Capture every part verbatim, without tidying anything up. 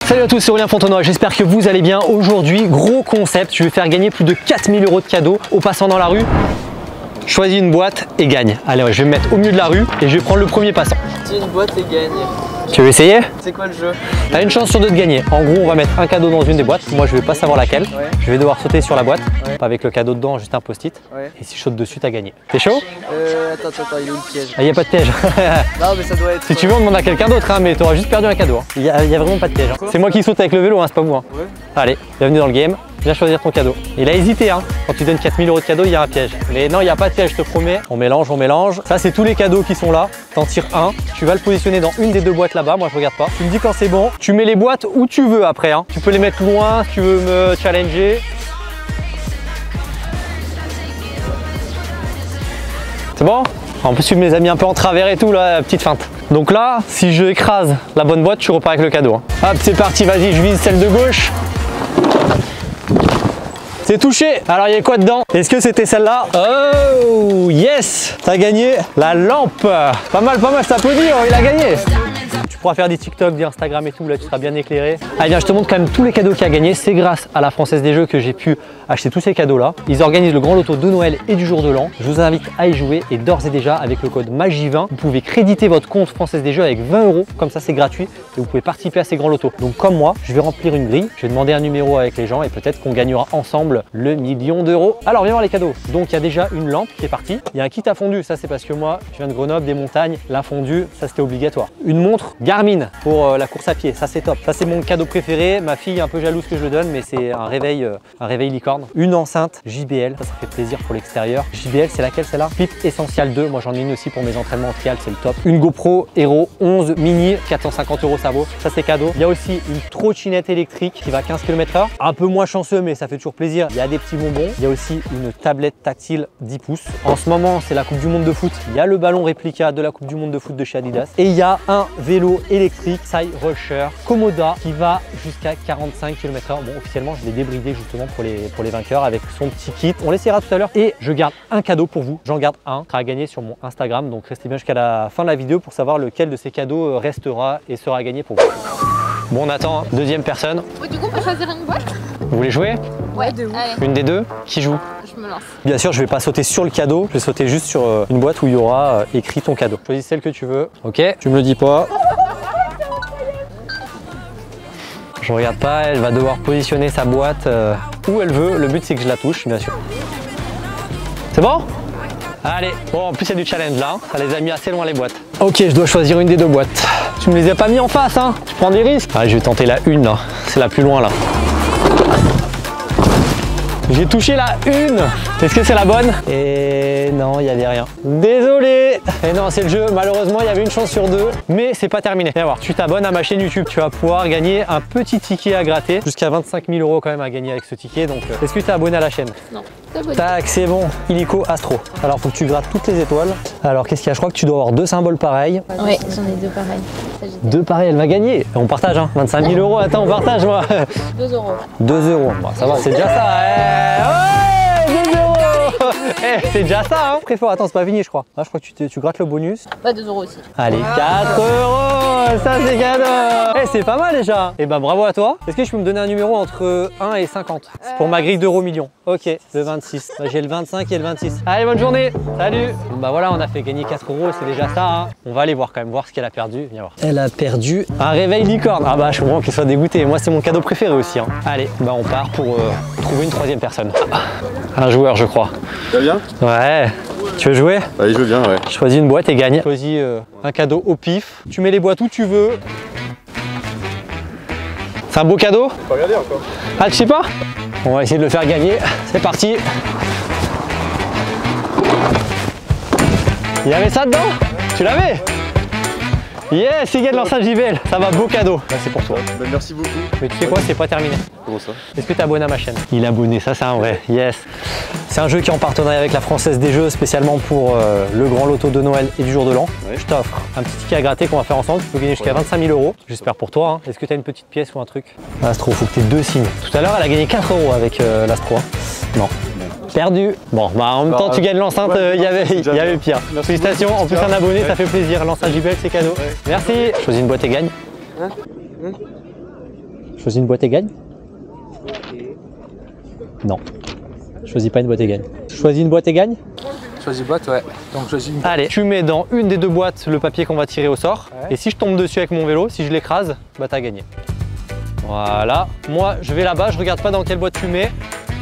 Salut à tous, c'est Aurélien Fontenoy, j'espère que vous allez bien. Aujourd'hui, gros concept, je vais faire gagner plus de quatre mille euros de cadeaux aux passants dans la rue. Choisis une boîte et gagne. Allez, ouais, je vais me mettre au milieu de la rue et je vais prendre le premier passant. Choisis une boîte et gagne. Tu veux essayer? C'est quoi le jeu? T'as une chance sur deux de gagner. En gros, on va mettre un cadeau dans une des boîtes. Moi, je vais pas savoir laquelle. Ouais. Je vais devoir sauter sur la boîte, ouais. Pas avec le cadeau dedans, juste un post-it. Ouais. Et si je saute dessus, t'as gagné. T'es chaud? Euh, attends, attends, attends, il est où le piège? Ah, il n'y a pas de piège. Non, mais ça doit être. Si tu veux, on demande à quelqu'un d'autre, hein, mais t'auras juste perdu un cadeau. Il hein. n'y a, a vraiment pas de piège. Hein. C'est moi qui saute avec le vélo, hein, c'est pas vous. Hein. Ouais. Allez, bienvenue dans le game. Viens choisir ton cadeau. Il a hésité, hein. Quand tu donnes quatre mille euros de cadeau, il y a un piège. Mais non, il n'y a pas de piège, je te promets. On mélange, on mélange. Ça, c'est tous les cadeaux qui sont là. T'en tires un. Tu vas le positionner dans une des deux boîtes là-bas. Moi, je regarde pas. Tu me dis quand c'est bon. Tu mets les boîtes où tu veux après. Hein. Tu peux les mettre loin si tu veux me challenger. C'est bon? En plus, tu me les as mis un peu en travers et tout, là, petite feinte. Donc là, si je écrase la bonne boîte, tu repars avec le cadeau. Hein. Hop, c'est parti, vas-y, je vise celle de gauche. C'est touché. Alors, il y a quoi dedans? Est-ce que c'était celle-là? Oh, yes! T'as gagné la lampe. Pas mal, pas mal, ça peut dire, il a gagné. Tu pourras faire des TikTok, des Instagram et tout, là tu seras bien éclairé. Allez, bien, je te montre quand même tous les cadeaux qu'il a gagnés. C'est grâce à la Française des Jeux que j'ai pu acheter tous ces cadeaux là. Ils organisent le grand loto de Noël et du jour de l'an. Je vous invite à y jouer et d'ores et déjà avec le code magie vingt, vous pouvez créditer votre compte Française des Jeux avec vingt euros. Comme ça, c'est gratuit et vous pouvez participer à ces grands lotos. Donc comme moi, je vais remplir une grille. Je vais demander un numéro avec les gens et peut-être qu'on gagnera ensemble le million d'euros. Alors, viens voir les cadeaux. Donc, il y a déjà une lampe qui est partie. Il y a un kit à fondu. Ça, c'est parce que moi, je viens de Grenoble, des montagnes. La fondue, ça, c'était obligatoire. Une montre Garmin pour euh, la course à pied. Ça, c'est top. Ça, c'est mon cadeau préféré. Ma fille est un peu jalouse que je le donne, mais c'est un réveil, euh, un réveil licorne. Une enceinte J B L. Ça, ça fait plaisir pour l'extérieur. J B L, c'est laquelle celle-là? Flip Essential deux. Moi, j'en ai une aussi pour mes entraînements en trial. C'est le top. Une GoPro Hero onze mini. quatre cent cinquante euros, ça vaut. Ça, c'est cadeau. Il y a aussi une trottinette électrique qui va à quinze kilomètres heure. Un peu moins chanceux, mais ça fait toujours plaisir. Il y a des petits bonbons. Il y a aussi une tablette tactile dix pouces. En ce moment, c'est la Coupe du Monde de foot. Il y a le ballon réplica de la Coupe du Monde de foot de chez Adidas. Et il y a un vélo électrique Skyrusher Komoda qui va jusqu'à quarante-cinq kilomètres heure. Bon, officiellement, je l'ai débridé justement pour les, pour les vainqueurs avec son petit kit. On l'essaiera tout à l'heure. Et je garde un cadeau pour vous. J'en garde un. Sera à gagner sur mon Instagram. Donc restez bien jusqu'à la fin de la vidéo pour savoir lequel de ces cadeaux restera et sera à gagner pour vous. Bon, on attend. Hein. Deuxième personne. Oh, du coup, on peut choisir une boîte? Vous voulez jouer? Ouais, deux. Allez. Une des deux? Qui joue? Je me lance. Bien sûr, je vais pas sauter sur le cadeau, je vais sauter juste sur euh, une boîte où il y aura euh, écrit ton cadeau. Choisis celle que tu veux. Ok, tu me le dis pas. Je regarde pas, elle va devoir positionner sa boîte euh, où elle veut. Le but, c'est que je la touche, bien sûr. C'est bon? Allez, bon, en plus, il y a du challenge là. Hein. Ça les a mis assez loin les boîtes. Ok, je dois choisir une des deux boîtes. Tu me les as pas mis en face, hein? Tu prends des risques? Ah, je vais tenter la une là. C'est la plus loin là. J'ai touché la une. Est-ce que c'est la bonne? Et non, il n'y avait rien. Désolé. Et non, c'est le jeu. Malheureusement, il y avait une chance sur deux. Mais c'est pas terminé. Viens voir, tu t'abonnes à ma chaîne YouTube. Tu vas pouvoir gagner un petit ticket à gratter. Jusqu'à vingt-cinq mille euros quand même à gagner avec ce ticket. Donc, euh, est-ce que tu es abonné à la chaîne? Non. Tac, c'est bon. Illico Astro. Alors, faut que tu grattes toutes les étoiles. Alors, qu'est-ce qu'il y a? Je crois que tu dois avoir deux symboles pareils. Oui, j'en ai deux pareils. Ça, deux pareils, elle va gagner. On partage, hein. vingt-cinq mille euros. Attends, on partage, moi. deux euros. deux euros. Bon, ça va, c'est déjà ça. Eh, ouais, deux euros. Eh, c'est déjà ça, hein. Très fort. Attends, c'est pas fini, je crois. Ah, je crois que tu, te, tu grattes le bonus. Bah, deux euros aussi. Allez, quatre euros. Ça, c'est cadeau. Eh, c'est pas mal déjà. Eh ben, bravo à toi. Est-ce que je peux me donner un numéro entre un et cinquante? C'est pour ma grille d'euros millions. Ok, le vingt-six. Bah, j'ai le vingt-cinq et le vingt-six. Allez, bonne journée. Salut. Bon, bah voilà, on a fait gagner quatre euros. C'est déjà ça, hein. On va aller voir quand même, voir ce qu'elle a perdu. Viens voir. Elle a perdu un réveil licorne. Ah bah, je comprends qu'elle soit dégoûtée. Moi, c'est mon cadeau préféré aussi, hein. Allez, bah, on part pour euh, trouver une troisième personne. Un joueur, je crois. Ça va bien? Ouais. Tu veux jouer? Allez, je veux bien, ouais. Choisis une boîte et gagne. Choisis euh, un cadeau au pif. Tu mets les boîtes où tu veux. C'est un beau cadeau? Faut pas regarder encore. Ah, tu sais pas? On va essayer de le faire gagner. C'est parti. Il y avait ça dedans? Tu l'avais? Yes, il gagne l'enceinte J B L. Ça va, beau cadeau. Là, c'est pour toi. Bah, merci beaucoup. Mais tu sais quoi, c'est pas terminé. Comment ça? Est-ce que tu es abonné à ma chaîne? Il est abonné, ça c'est un vrai. Yes. C'est un jeu qui est en partenariat avec la Française des Jeux, spécialement pour euh, le grand loto de Noël et du jour de l'an. Ouais. Je t'offre un petit ticket à gratter qu'on va faire ensemble. Tu peux gagner jusqu'à ouais. vingt-cinq mille euros. J'espère pour toi. Hein. Est-ce que tu as une petite pièce ou un truc? Astro, faut que tu aies deux signes. Tout à l'heure, elle a gagné quatre euros avec euh, l'Astro. Non. Perdu. Bon, bah en même bah, temps, tu gagnes l'enceinte, il ouais, euh, y avait, y avait pire. Merci Félicitations, beaucoup. En plus un abonné, ouais. Ça fait plaisir. L'enceinte J B L, c'est cadeau. Ouais. Merci. Choisis une boîte et gagne. Hein hein Choisis une boîte et gagne. Non. Choisis pas une boîte et gagne. Choisis une boîte et gagne. Choisis boîte, ouais. Donc choisis une. Allez, tu mets dans une des deux boîtes le papier qu'on va tirer au sort. Ouais. Et si je tombe dessus avec mon vélo, si je l'écrase, bah t'as gagné. Voilà. Moi, je vais là-bas, je regarde pas dans quelle boîte tu mets.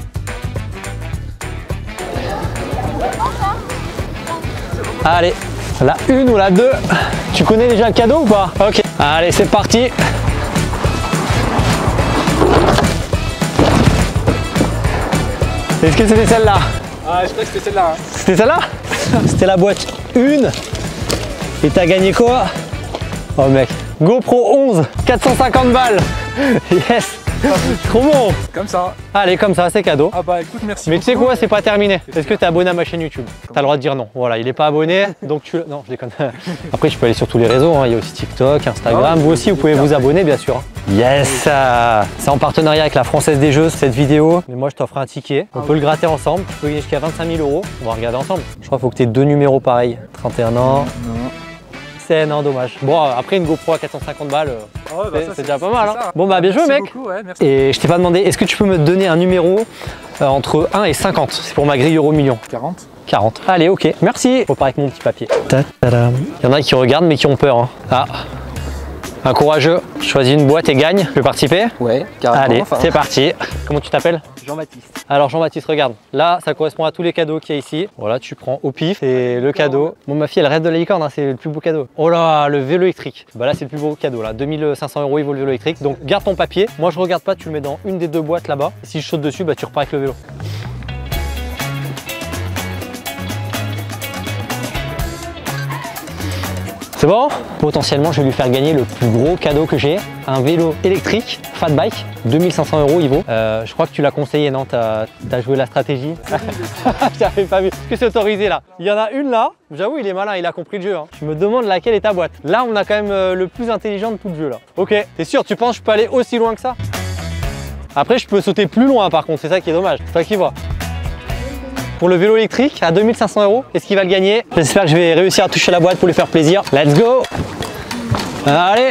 Allez, la une ou la deux. Tu connais déjà le cadeau ou pas? Ok. Allez, c'est parti. Est-ce que c'était celle-là? Ah, je crois que c'était celle-là. Hein. C'était celle-là? C'était la boîte une. Et t'as gagné quoi? Oh mec, GoPro onze, quatre cent cinquante balles. Yes. Trop bon. Comme ça. Allez, comme ça, c'est cadeau. Ah bah écoute, merci. Mais tu sais beaucoup. quoi, c'est pas terminé. Est-ce que tu es abonné à ma chaîne YouTube? Tu as le droit de dire non. Voilà, il est pas abonné, donc tu... Non, je déconne. Après, je peux aller sur tous les réseaux. Hein. Il y a aussi TikTok, Instagram. Vous aussi, vous pouvez vous abonner, bien sûr. Yes. C'est en partenariat avec la Française des Jeux, cette vidéo. Mais moi, je t'offre un ticket. On peut le gratter ensemble. Tu peux gagner jusqu'à vingt-cinq mille euros. On va regarder ensemble. Je crois qu'il faut que tu aies deux numéros pareils. trente et un ans. Non. C'est non, dommage. Bon, après, une GoPro à quatre cent cinquante balles, Oh, bah, c'est déjà pas mal. Hein. Ça. Bon, bah, bien joué, Merci mec. beaucoup, ouais, merci. Et je t'ai pas demandé, est-ce que tu peux me donner un numéro euh, entre un et cinquante? C'est pour ma grille euro million. quarante. quarante. Allez, ok. Merci. Faut pas avec mon petit papier. Ta-ta-dam. Il y en a qui regardent mais qui ont peur. Hein. Ah. Un courageux. Choisis une boîte et gagne. Tu veux participer? Ouais, carrément. Allez, enfin. c'est parti. Comment tu t'appelles? Jean-Baptiste. Alors Jean-Baptiste, regarde. Là, ça correspond à tous les cadeaux qu'il y a ici. Voilà, tu prends au pif. C'est le cadeau. Bon, ma fille, elle rêve de la licorne. Hein, c'est le plus beau cadeau. Oh là, le vélo électrique. Bah là, c'est le plus beau cadeau. Là, deux mille cinq cents euros, il vaut le vélo électrique. Donc, garde ton papier. Moi, je regarde pas. Tu le mets dans une des deux boîtes là-bas. Si je saute dessus, bah tu repars avec le vélo. C'est bon? Potentiellement, je vais lui faire gagner le plus gros cadeau que j'ai, un vélo électrique, fat bike, deux mille cinq cents euros il vaut. Euh, je crois que tu l'as conseillé, non? T'as as joué la stratégie? J'avais pas vu. Est-ce que c'est autorisé là? Il y en a une là, j'avoue il est malin, il a compris le jeu. Hein. Je me demande laquelle est ta boîte. Là, on a quand même euh, le plus intelligent de tout le jeu là. Ok, t'es sûr, tu penses que je peux aller aussi loin que ça? Après, je peux sauter plus loin par contre, c'est ça qui est dommage. C'est toi qui vois. Pour le vélo électrique à deux mille cinq cents euros. Est-ce qu'il va le gagner? J'espère que je vais réussir à toucher la boîte pour lui faire plaisir. Let's go! Allez!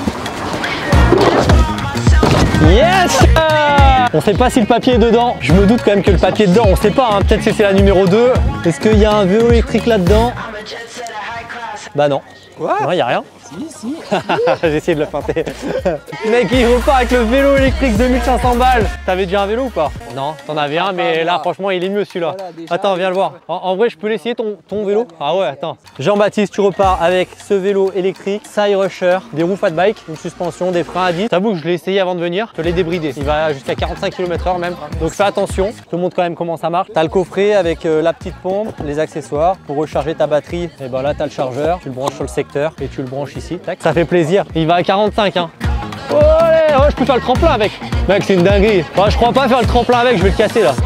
Yes! On sait pas si le papier est dedans. Je me doute quand même que le papier est dedans. On sait pas, hein. Peut-être que c'est la numéro deux. Est-ce qu'il y a un vélo électrique là-dedans? Bah non. Quoi? Non, il n'y a rien. Si, si. J'ai essayé de le feinter. Mec, il repart avec le vélo électrique deux mille cinq cents balles. T'avais déjà un vélo ou pas? Non, t'en avais un, mais là, franchement, il est mieux celui-là. Voilà, déjà, Attends, viens le voir. En, en vrai, je peux l'essayer ton, ton vélo? Ah ouais, attends. Jean-Baptiste, tu repars avec ce vélo électrique, Side Rusher, des roues fat bike, une suspension, des freins à disque. T'avoue que je l'ai essayé avant de venir, je l'ai débridé. Il va jusqu'à quarante-cinq kilomètres heure même. Donc fais attention. Je te montre quand même comment ça marche. T'as le coffret avec euh, la petite pompe, les accessoires. Pour recharger ta batterie, et ben là, t'as le chargeur. Tu le branches sur le secteur et tu le branches ici. Tac. Ça fait plaisir. Il va à quarante-cinq, hein. Oh, allez, oh, je peux faire le tremplin avec. Mec, c'est une dinguerie. Oh, je crois pas faire le tremplin avec, je vais le casser là.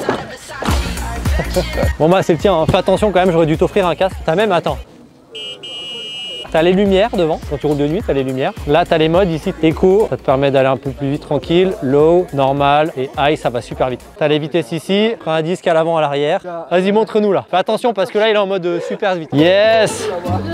Bon bah c'est le tien, hein. Fais attention quand même, j'aurais dû t'offrir un casque. T'as même, attends. T'as les lumières devant, quand tu roules de nuit, t'as les lumières. Là, t'as les modes ici, éco, ça te permet d'aller un peu plus vite tranquille. Low, normal et high, ça va super vite. T'as les vitesses ici, frein à disque à l'avant, à l'arrière. Vas-y, montre-nous là. Fais attention parce que là, il est en mode euh, super vite. Yes!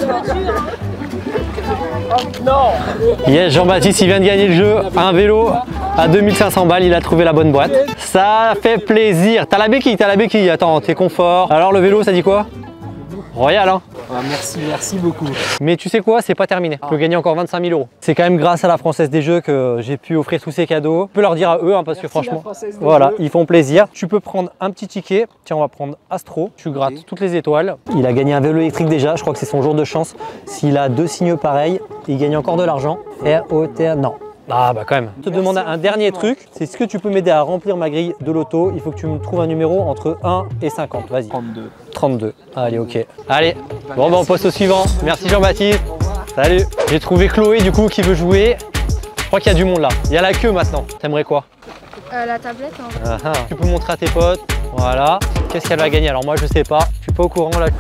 Yes, Jean-Baptiste, il vient de gagner le jeu. Un vélo à deux mille cinq cents balles, il a trouvé la bonne boîte. Ça fait plaisir. T'as la béquille, t'as la béquille. Attends, t'es confort. Alors le vélo, ça dit quoi? Royal, hein? Ah, merci, merci beaucoup. Mais tu sais quoi, c'est pas terminé. Tu peux gagner encore vingt-cinq mille euros. C'est quand même grâce à la Française des Jeux que j'ai pu offrir tous ces cadeaux. Je peux leur dire à eux, hein, parce Merci que franchement, la Française des voilà, Jeux. ils font plaisir. Tu peux prendre un petit ticket. Tiens, on va prendre Astro. Tu grattes Ok. toutes les étoiles. Il a gagné un vélo électrique déjà. Je crois que c'est son jour de chance. S'il a deux signaux pareils, il gagne encore de l'argent. R O T non. Ah bah quand même. Je te Merci demande un dernier truc, c'est ce que tu peux m'aider à remplir ma grille de loto. Il faut que tu me trouves un numéro entre un et cinquante. Vas-y. trente-deux. trente-deux. Allez, ok. Allez. Bon, bah on passe au suivant. Merci Jean-Baptiste. Salut. J'ai trouvé Chloé du coup qui veut jouer. Je crois qu'il y a du monde là. Il y a la queue maintenant. T'aimerais quoi? Euh, la tablette, en vrai. Ah, ah. Tu peux montrer à tes potes. Voilà. Qu'est-ce qu'elle va gagner? Alors moi je sais pas. Je suis pas au courant là.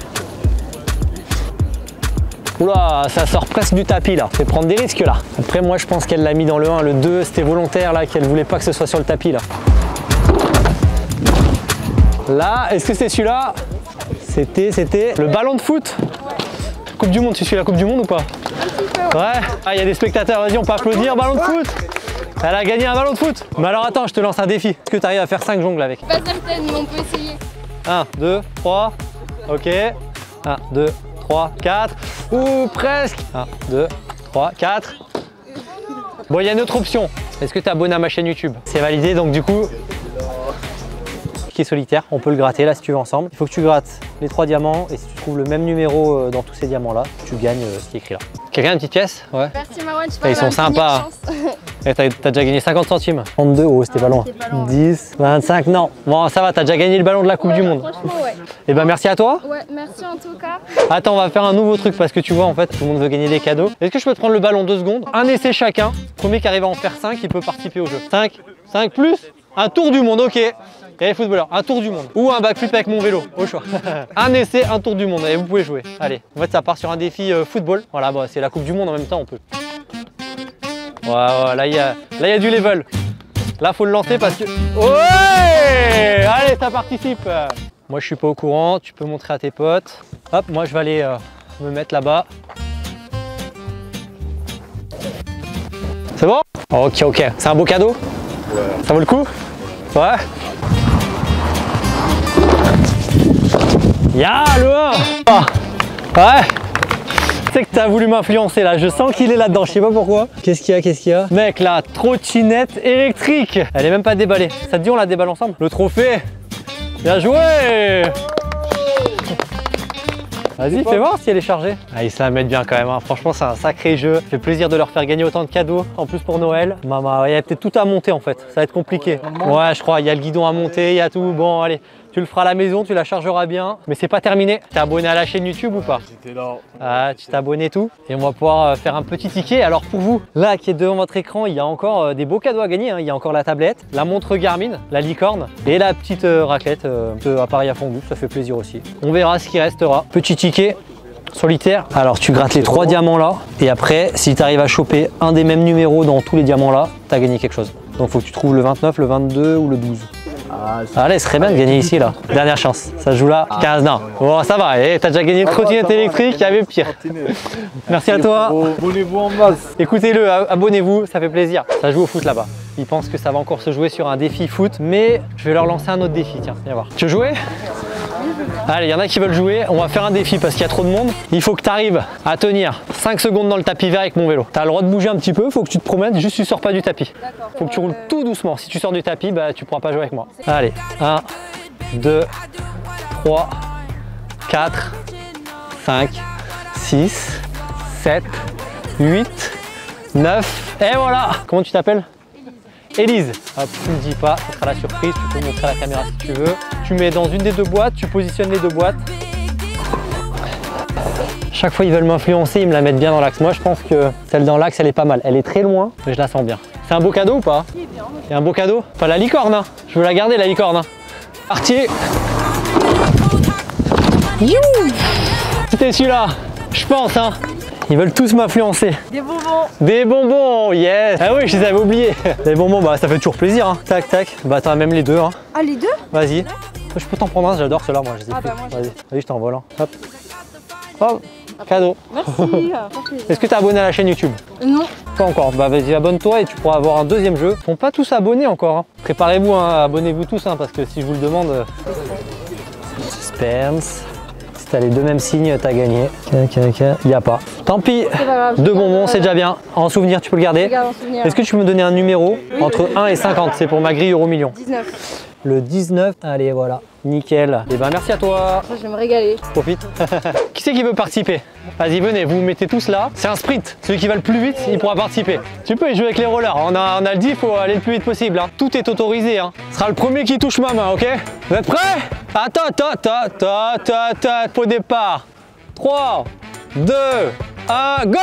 Oula, ça sort presque du tapis là. C'est prendre des risques là. Après moi je pense qu'elle l'a mis dans le un, le deux, c'était volontaire là, qu'elle voulait pas que ce soit sur le tapis là. Là, est-ce que c'est celui-là? C'était, c'était le ballon de foot. Coupe du monde, tu suis la Coupe du Monde ou pas? Ouais. Ah, il y a des spectateurs, vas-y on peut applaudir, ballon de foot. Elle a gagné un ballon de foot. Mais alors attends, je te lance un défi. Est-ce que tu arrives à faire cinq jongles avec? Pas certaine, mais on peut essayer. un, deux, trois. Ok. un, deux, trois, quatre. Ouh, presque. un, deux, trois, quatre. Bon, il y a une autre option. Est-ce que tu es abonné à ma chaîne YouTube? C'est validé, donc du coup... Qui est solitaire, on peut le gratter là si tu veux ensemble. Il faut que tu grattes les trois diamants et si tu trouves le même numéro dans tous ces diamants là, tu gagnes ce qui est écrit là. Quelqu'un a une petite pièce? Ouais. Merci Marwan, je Ils sont sympas. Et t'as as déjà gagné cinquante centimes. trente-deux, oh c'était Ah, pas loin. pas loin. dix, vingt-cinq, non. Bon ça va, t'as déjà gagné le ballon de la Coupe Ouais, du Monde. Franchement ouais. Et ben merci à toi. Ouais, merci en tout cas. Attends, on va faire un nouveau truc parce que tu vois en fait tout le monde veut gagner des cadeaux. Est-ce que je peux te prendre le ballon deux secondes? Un essai chacun. Premier qui arrive à en faire cinq, il peut participer au jeu. cinq, cinq plus un tour du monde, ok. Et les footballeurs, un tour du monde. Ou un backflip avec mon vélo, au choix. Un essai, un tour du monde. Et vous pouvez jouer. Allez, en fait ça part sur un défi euh, football. Voilà, bah, c'est la Coupe du Monde en même temps, on peut. Ouais, ouais, là il y a, là il y a du level. Là faut le lancer parce que. Ouais! Allez, ça participe. Moi je suis pas au courant, tu peux montrer à tes potes. Hop, moi je vais aller euh, me mettre là-bas. C'est bon? Ok, ok. C'est un beau cadeau? Ouais. Ça vaut le coup? Ouais. Ya le un. Ouais. Tu sais que t'as voulu m'influencer là, je sens qu'il est là-dedans, je sais pas pourquoi. Qu'est-ce qu'il y a, qu'est-ce qu'il y a? Mec, la trottinette électrique. Elle est même pas déballée. Ça te dit on la déballe ensemble? Le trophée. Bien joué. Vas-y, fais voir si elle est chargée. Ah, ils se la mettent bien quand même, hein. Franchement c'est un sacré jeu. Ça fait plaisir de leur faire gagner autant de cadeaux. En plus pour Noël. Maman, il y a peut-être tout à monter en fait. Ça va être compliqué. Ouais, je crois, il y a le guidon à monter, il y a tout. Bon, allez. Tu le feras à la maison, tu la chargeras bien. Mais c'est pas terminé. T'es abonné à la chaîne YouTube ou pas? J'étais là. Ah, tu t'es abonné tout. Et on va pouvoir faire un petit ticket. Alors pour vous, là qui est devant votre écran, il y a encore des beaux cadeaux à gagner. Hein. Il y a encore la tablette, la montre Garmin, la licorne et la petite euh, raclette, euh, appareil à fondu. Ça fait plaisir aussi. On verra ce qui restera. Petit ticket solitaire. Alors tu grattes les trois diamants là. Et après, si tu arrives à choper un des mêmes numéros dans tous les diamants là, tu as gagné quelque chose. Donc faut que tu trouves le vingt-neuf, le vingt-deux ou le douze. Ah, allez, ce serait bien de gagner ici là. Dernière chance. Ça se joue là. quinze, non. Bon, ça va. Eh, t'as déjà gagné une trottinette électrique, il y avait pire. Merci à toi. Abonnez-vous en masse. Écoutez-le, abonnez-vous, ça fait plaisir. Ça joue au foot là-bas. Ils pensent que ça va encore se jouer sur un défi foot, mais je vais leur lancer un autre défi. Tiens, viens voir. Tu veux jouer? Allez, il y en a qui veulent jouer. On va faire un défi parce qu'il y a trop de monde. Il faut que tu arrives à tenir cinq secondes dans le tapis vert avec mon vélo. Tu as le droit de bouger un petit peu, il faut que tu te promènes, juste tu sors pas du tapis. Il faut que tu roules tout doucement. Si tu sors du tapis, bah, tu pourras pas jouer avec moi. Allez, un, deux, trois, quatre, cinq, six, sept, huit, neuf. Et voilà. Comment tu t'appelles? Élise. Hop, tu ne dis pas, ça sera la surprise, tu peux montrer à la caméra si tu veux. Tu mets dans une des deux boîtes, tu positionnes les deux boîtes. Chaque fois ils veulent m'influencer, ils me la mettent bien dans l'axe. Moi je pense que celle dans l'axe elle est pas mal. Elle est très loin, mais je la sens bien. C'est un beau cadeau ou pas? C'est un beau cadeau? Enfin la licorne, hein. Je veux la garder la licorne. Hein. Parti. You. C'était celui-là, je pense hein. Ils veulent tous m'influencer. Des bonbons. Des bonbons, yes. Ah oui, je les avais oubliés. Les bonbons, bah ça fait toujours plaisir. Hein. Tac, tac. Bah t'as même les deux. Hein. Ah les deux? Vas-y. Je peux t'en prendre un, j'adore ceux-là, moi. Je les ai Ah pris. bah moi Vas-y, vas-y, je t'envole. Hein. Hop. Hop. Cadeau. Merci. Est-ce que t'es abonné à la chaîne YouTube? Non. Pas encore. Bah vas-y, abonne-toi et tu pourras avoir un deuxième jeu. Ils sont pas tous abonnés encore. Hein. Préparez-vous, hein. Abonnez-vous tous, hein, parce que si je vous le demande. Euh... Suspense. Si t'as les deux mêmes signes, t'as gagné. Il n'y a pas. Tant pis. Deux bonbons, c'est déjà bien. En souvenir, tu peux le garder. Est-ce que tu peux me donner un numéro entre un et cinquante? C'est pour ma grille euro million. dix-neuf. Le dix-neuf. Allez, voilà. Nickel. Et ben merci à toi. Je vais me régaler. Profite. Qui c'est qui veut participer? Vas-y, venez, vous vous mettez tous là. C'est un sprint. Celui qui va le plus vite, il pourra participer. Tu peux y jouer avec les rollers. On a, on a le dit, il faut aller le plus vite possible. Hein. Tout est autorisé. Hein. Ce sera le premier qui touche ma main, ok? Vous êtes prêts? Attends, attends, attends, attends, attends, attends. Au départ. trois, deux, un, go!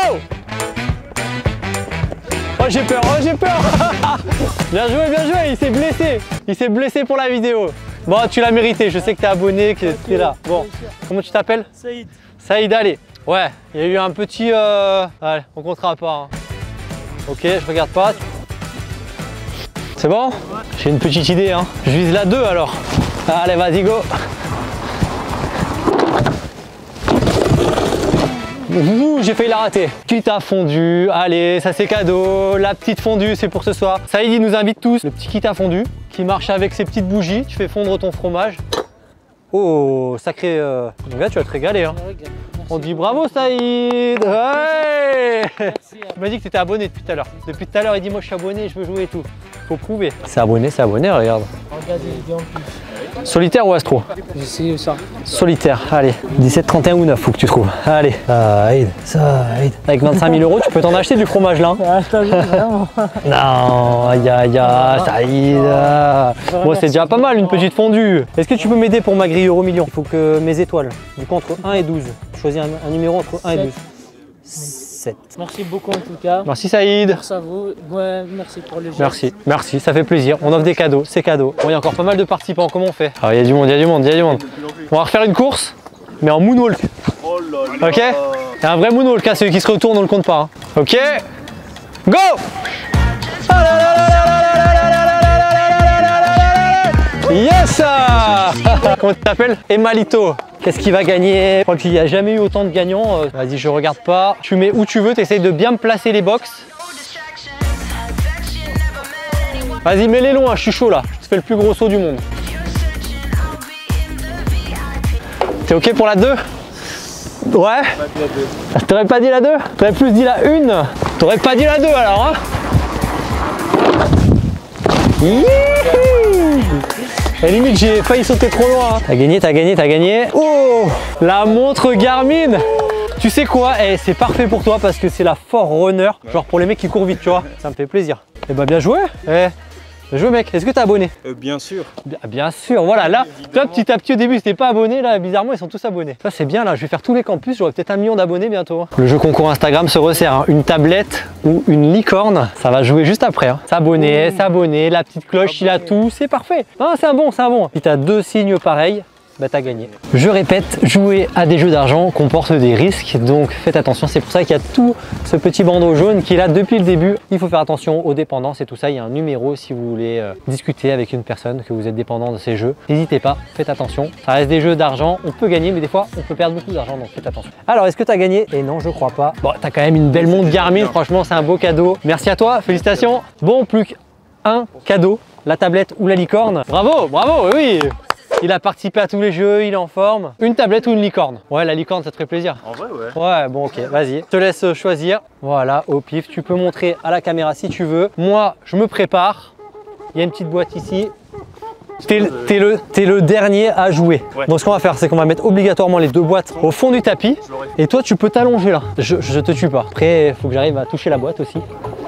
Oh, j'ai peur, oh, j'ai peur. Bien joué, bien joué. Il s'est blessé. Il s'est blessé pour la vidéo. Bon, tu l'as mérité, je sais que t'es abonné, que t'es là. Bon, comment tu t'appelles? Saïd. Saïd, allez. Ouais, il y a eu un petit... Euh... Allez, on comptera pas. Hein. Ok, je regarde pas. C'est bon? Ouais. J'ai une petite idée, hein. Je vise la deux alors. Allez, vas-y, go. Ouh, j'ai failli la rater. Quitte à fondu, allez, ça c'est cadeau. La petite fondue, c'est pour ce soir. Saïd, il nous invite tous. Le petit kit à fondu qui marche avec ses petites bougies. Tu fais fondre ton fromage. Oh, sacré. Euh... Donc là, tu vas te régaler. Hein. On dit bravo, Saïd. Ouais. Tu m'as dit que tu étais abonné depuis tout à l'heure. Depuis tout à l'heure, il dit moi je suis abonné, je veux jouer et tout. Faut prouver. C'est abonné, c'est abonné, regarde. Regarde les vidéos en plus. Solitaire ou astro? J'essaie ça. Solitaire, allez. dix-sept, trente et un ou neuf, faut que tu trouves. Allez. Saïd, Saïd. Avec vingt-cinq mille euros, tu peux t'en acheter du fromage là. Ah, je t'avoue, vraiment. Non, aïe aïe aïe, Saïd. Bon, c'est déjà pas mal une petite fondue. Est-ce que tu peux m'aider pour ma grille euro million? Il faut que mes étoiles, du coup entre un et douze. Choisis un, un numéro entre un et douze. sept. Merci beaucoup en tout cas. Merci Saïd. Merci à vous. Ouais, merci pour le geste. Merci, merci, ça fait plaisir. On offre des cadeaux, c'est cadeau. Bon, il y a encore pas mal de participants, comment on fait? Ah, il y a du monde, il y a du monde, il y a du monde. On va refaire une course, mais en moonwalk. Oh là là. Ok? C'est un vrai moonwalk, hein, celui qui se retourne, on le compte pas. Hein. Ok? Go! Yes! Comment tu t'appelles? Emalito. Qu'est-ce qui va gagner? Je crois qu'il n'y a jamais eu autant de gagnants. Vas-y, je regarde pas. Tu mets où tu veux, tu essayes de bien me placer les box. Vas-y, mets-les longs, hein, je suis chaud là. Je te fais le plus gros saut du monde. T'es ok pour la deux? Ouais? T'aurais pas dit la deux? T'aurais plus dit la une? T'aurais pas dit la deux alors, hein? À la limite, j'ai failli sauter trop loin. Hein. T'as gagné, t'as gagné, t'as gagné. Oh, la montre Garmin. Tu sais quoi, eh, c'est parfait pour toi parce que c'est la Forerunner. Genre pour les mecs qui courent vite, tu vois. Ça me fait plaisir. Et bah bien joué. Eh, bien joué mec. Est-ce que t'es abonné? euh, Bien sûr. Bien, bien sûr, voilà. Là, toi petit à petit au début, c'était pas abonné. Là, bizarrement, ils sont tous abonnés. Ça c'est bien là. Je vais faire tous les campus. J'aurai peut-être un million d'abonnés bientôt. Hein. Le jeu concours Instagram se resserre. Hein. Une tablette ou une licorne, ça va jouer juste après. Hein. S'abonner, s'abonner, la petite cloche, il a tout, c'est parfait. Ah, c'est un bon, c'est un bon. Si t'as deux signes pareils, bah t'as gagné. Je répète, jouer à des jeux d'argent comporte des risques, donc faites attention. C'est pour ça qu'il y a tout ce petit bandeau jaune qui est là depuis le début. Il faut faire attention aux dépendances et tout ça. Il y a un numéro si vous voulez euh, discuter avec une personne, que vous êtes dépendant de ces jeux. N'hésitez pas, faites attention. Ça reste des jeux d'argent, on peut gagner, mais des fois on peut perdre beaucoup d'argent, donc faites attention. Alors, est-ce que tu as gagné? Et non, je crois pas. Bon, t'as quand même une belle montre Garmin, franchement, c'est un beau cadeau. Merci à toi, félicitations. Bon, plus qu'un cadeau, la tablette ou la licorne. Bravo, bravo, oui. Il a participé à tous les jeux, il est en forme. Une tablette ou une licorne? Ouais, la licorne, ça te ferait plaisir. En vrai, ouais. Ouais, bon, ok, vas-y. Je te laisse choisir. Voilà, au pif. Tu peux montrer à la caméra si tu veux. Moi, je me prépare. Il y a une petite boîte ici. T'es t'es le, t'es le dernier à jouer. Ouais. Donc, ce qu'on va faire, c'est qu'on va mettre obligatoirement les deux boîtes au fond du tapis. Et toi, tu peux t'allonger là. Je, je te tue pas. Après, il faut que j'arrive à toucher la boîte aussi.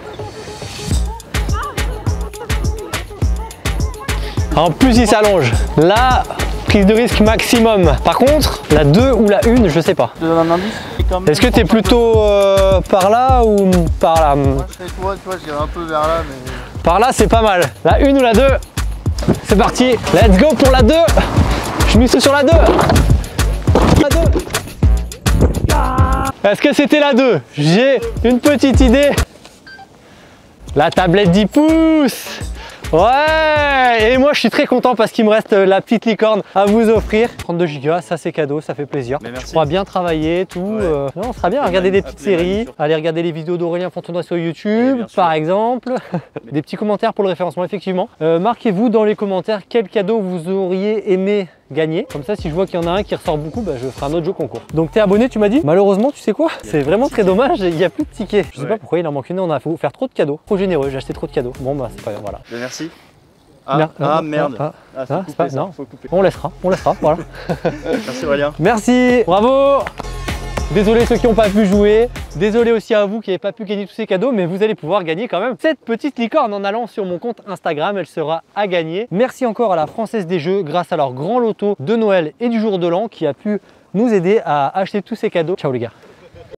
En plus, il s'allonge. Là, prise de risque maximum. Par contre, la deux ou la une, je sais pas. Je te donne un indice. Est-ce que tu es plutôt euh, par là ou par là? Moi, je fais toi, tu vois, j'irai un peu vers là, mais. Par là, c'est pas mal. La une ou la deux? C'est parti. Let's go pour la deux. Je mise sur la deux. La deux. Est-ce que c'était la deux? J'ai une petite idée. La tablette dix pouces. Ouais, et moi je suis très content parce qu'il me reste la petite licorne à vous offrir. trente-deux gigas, ça c'est cadeau, ça fait plaisir. Mais merci. Tu pourras bien travailler, tout. Ouais. Euh, non, on sera bien à regarder des petites séries, aller regarder les vidéos d'Aurélien Fontenoy sur YouTube, par exemple. Des petits commentaires pour le référencement, effectivement. Euh, Marquez-vous dans les commentaires quel cadeau vous auriez aimé gagner. Comme ça, si je vois qu'il y en a un qui ressort beaucoup, bah, je ferai un autre jeu concours. Donc t'es abonné, tu m'as dit? Malheureusement, tu sais quoi? C'est vraiment très dommage, il n'y a plus de tickets. Je sais Ouais. pas pourquoi il en manque une, on a fait faire trop de cadeaux. Trop généreux, j'ai acheté trop de cadeaux. Bon bah c'est pas grave, voilà. Ben, merci. Ah, Mer- ah, non, merde. ah, Ah, faut ah, couper c'est pas- ça, non. faut couper. On laissera, on laissera, voilà. Merci Aurélien. Merci, bravo. Désolé ceux qui n'ont pas pu jouer, désolé aussi à vous qui n'avez pas pu gagner tous ces cadeaux, mais vous allez pouvoir gagner quand même cette petite licorne en allant sur mon compte Instagram, elle sera à gagner. Merci encore à la Française des Jeux grâce à leur grand loto de Noël et du jour de l'an qui a pu nous aider à acheter tous ces cadeaux. Ciao les gars.